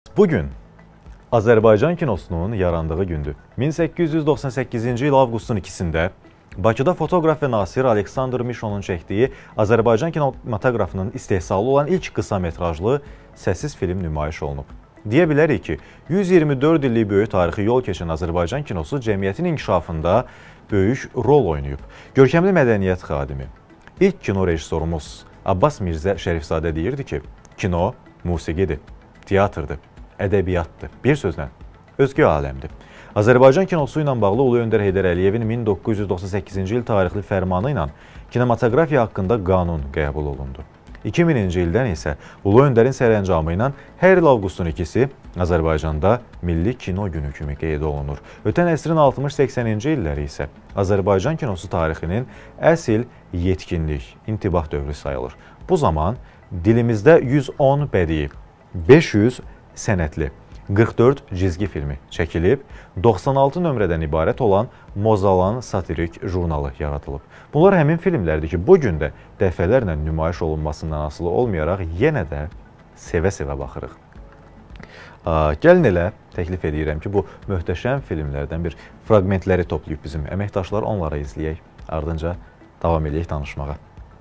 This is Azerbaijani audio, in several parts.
Bugün Azərbaycan kinosunun yarandığı gündür. 1898-ci il avqustun 2-sində Bakıda fotoqraf və nasir Aleksandr Mişonun çəkdiyi Azərbaycan kinematoqrafının istehsalı olan ilk qısa metrajlı səssiz film nümayiş olunub. Deyə bilərik ki, 124 illik böyük tarixi yol keçən Azərbaycan kinosu cəmiyyətin inkişafında böyük rol oynayıb. Görkəmli mədəniyyət xadimi, ilk kino rejissorumuz Abbas Mirzə Şərifzadə deyirdi ki, kino musiqidir, teatrdır, ədəbiyyatdır, bir sözlə özgə aləmdir. Azərbaycan kinosu ilə bağlı Ulu Öndər Heydər Əliyevin 1998-ci il tarixli fərmanı ilə kinematografiya haqqında qanun qəbul olundu. 2000-ci ildən isə Ulu Öndərin sərəncamı ilə hər il avqustun 2-si Azərbaycanda Milli Kino Günü kimi qeyd olunur. Ötən əsrin 60-80-ci illəri isə Azərbaycan kinosu tarixinin əsl yetkinlik, intibah dövrü sayılır. Bu zaman dilimizdə 110 bədii, 500 sənətli, 44 cizgi filmi çəkilib, 96 nömrədən ibarət olan Mozalan satirik jurnalı yaradılıb. Bunlar həmin filmlərdir ki, bugün də dəfələrlə nümayiş olunmasından asılı olmayaraq yenə də sevə-sevə baxırıq. Gəlin elə təklif edirəm ki, bu möhtəşəm filmlərdən bir fragmentləri toplayıb bizim əməkdaşlar, onlara izləyək, ardınca davam edək danışmağa.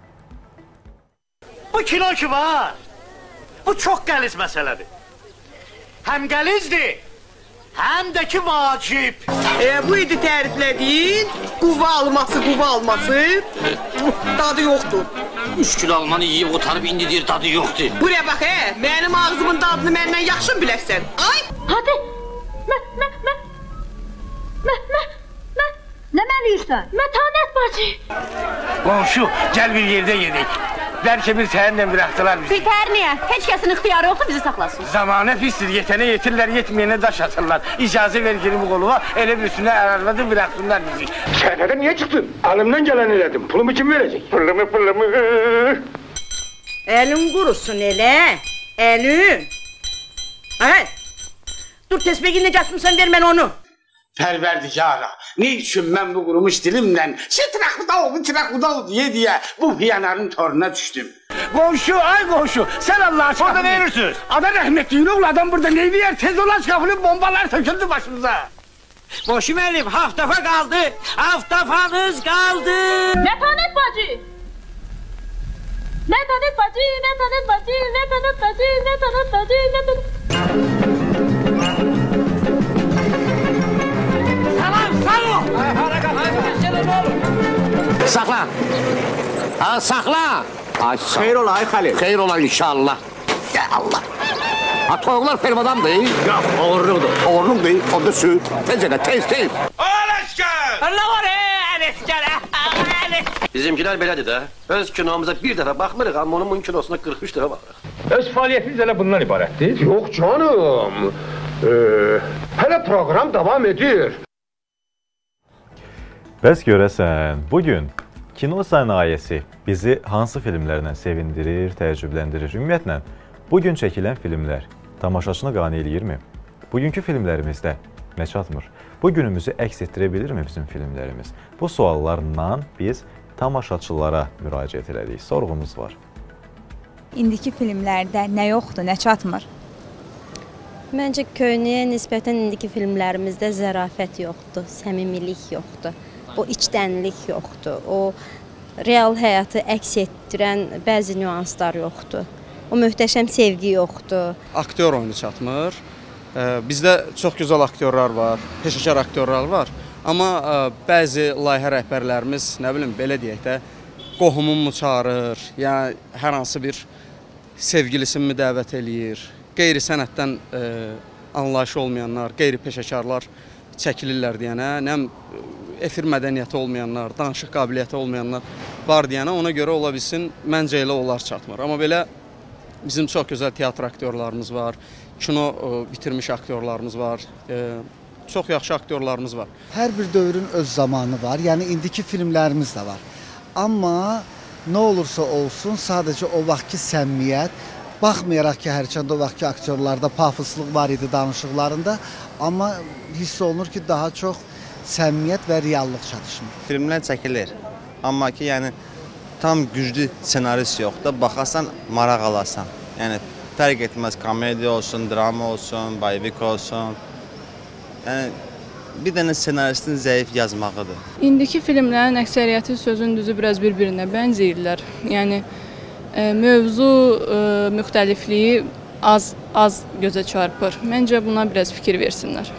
Bu kino ki var, bu çox qəliz məsələdir. Həm gəlizdir, həm də ki vacib. Bu idi təriflədiyin, quva alması, dadı yoxdur. 3 kilo almanı yiyib otarıb indi deyir dadı yoxdur. Buraya bax, mənim ağzımın dadını məndən yaxşı bilərsən. Ay! Hadi! Nə məniyirsən? Mətanət bacı! Qonşu, gəl bir yerdə yedik. Bəlkə bir səhərlə bıraxdılar bizi. Birtəhər niyə? Heç kəsin ixtiyarı yoxdur bizi saxlasın. Zamanə pisdir, yetənə yetirlər, yetməyənə daş atırlar. İcazə ver girimi qoluma, elə bir üstünə ərarladı, bıraxsınlar bizi. Səhnədən niyə çıxdın? Əlimdən gələn elədim. Pulumu kim verəcək? Pulumu. Əlin qurusun elə, əlin. Ay, dur tesbeginlə gətirmişsən, ver mən onu. Pərverdigara, niçin mən bu qurumuş dilimlə tirakuda oldu deyə bu hiyanarın toruna düşdüm. Qonşu, ay qonşu, sən Allah aşkına. Burada ne edirsiniz? Ada rəhmətliyin oğlu adam burada ne deyər? Tez olan çıqafılıb bombalar töküldü başımıza. Qonşu müəllim, haftafa qaldı, haftafanız qaldı. Mətanət bacı! Mətanət bacı, mətanət bacı, mətanət bacı, mətanət bacı, mətanət... Saxla! Saxla! Xeyr ola, ay Xəlil. Xeyr ola inşallah. Ya Allah! Toyuqlar fermadamdır. Yox, oğurluqdur. Oğurluqdur, o da süt. Tezcə, tez. Ələşkər! Allah var, ələşkər! Bizimkilər belədir də. Öz kinomuza bir dəfə baxmırıq, amma onun kinosuna 43 dəfə baxırıq. Öz fəaliyyətiniz elə bundan ibarətdir? Yox canım. Hələ proqram davam edir. Bəs görəsən, bugün kino sənayesi bizi hansı filmlərlə sevindirir, təəccübləndirir? Ümumiyyətlə, bugün çəkilən filmlər tamaşaçını qane eləyirmi? Bugünkü filmlərimizdə nə çatmır? Bu günümüzü əks etdirə bilirmi bizim filmlərimiz? Bu suallarla biz tamaşaçılara müraciət edirik. Sorğumuz var. İndiki filmlərdə nə yoxdur, nə çatmır? Məncə köynəyə nisbətən indiki filmlərimizdə zərafət yoxdur, səmimilik yoxdur. O içdənlik yoxdur, o real həyatı əks etdirən bəzi nüanslar yoxdur. O möhtəşəm sevgi yoxdur. Aktyor oyunu çatmır. Bizdə çox gözəl aktyorlar var, peşəkar aktyorlar var. Amma bəzi layihə rəhbərlərimiz, nə bilim, belə deyək də, qohumumu çağırır, yəni hər hansı bir sevgilisini dəvət eləyir. Qeyri-sənətdən anlayışı olmayanlar, qeyri-peşəkarlar çəkilirlər deyənə, nəm efir mədəniyyəti olmayanlar, danışıq qabiliyyəti olmayanlar var deyənə, ona görə ola bilsin, məncə elə onlar çatmır. Amma belə bizim çox gözəl teatr aktyorlarımız var, kino bitirmiş aktyorlarımız var, çox yaxşı aktyorlarımız var. Hər bir dövrün öz zamanı var, yəni indiki filmlərimiz də var. Amma nə olursa olsun, sadəcə o vaxtki səmimiyyət, baxmayaraq ki, hərçəndə o vaxtki aktyorlarda pafoslıq var idi danışıqlarında, amma hiss olunur ki, daha çox səmimiyyət və reallıq çatışmır. Filmlər çəkilir, amma ki, yəni tam güclü senarist yoxdur, baxarsan, maraq alarsan. Yəni fərq etməz, komediya olsun, drama olsun, bayvik olsun. Yəni bir dənə ssenaristin zəif yazmağıdır. İndiki filmlərin əksəriyyəti sözün düzü biraz bir-birinə bənzəyirlər. Yəni mövzu müxtəlifliyi az gözə çarpır. Məncə buna biraz fikir versinlər.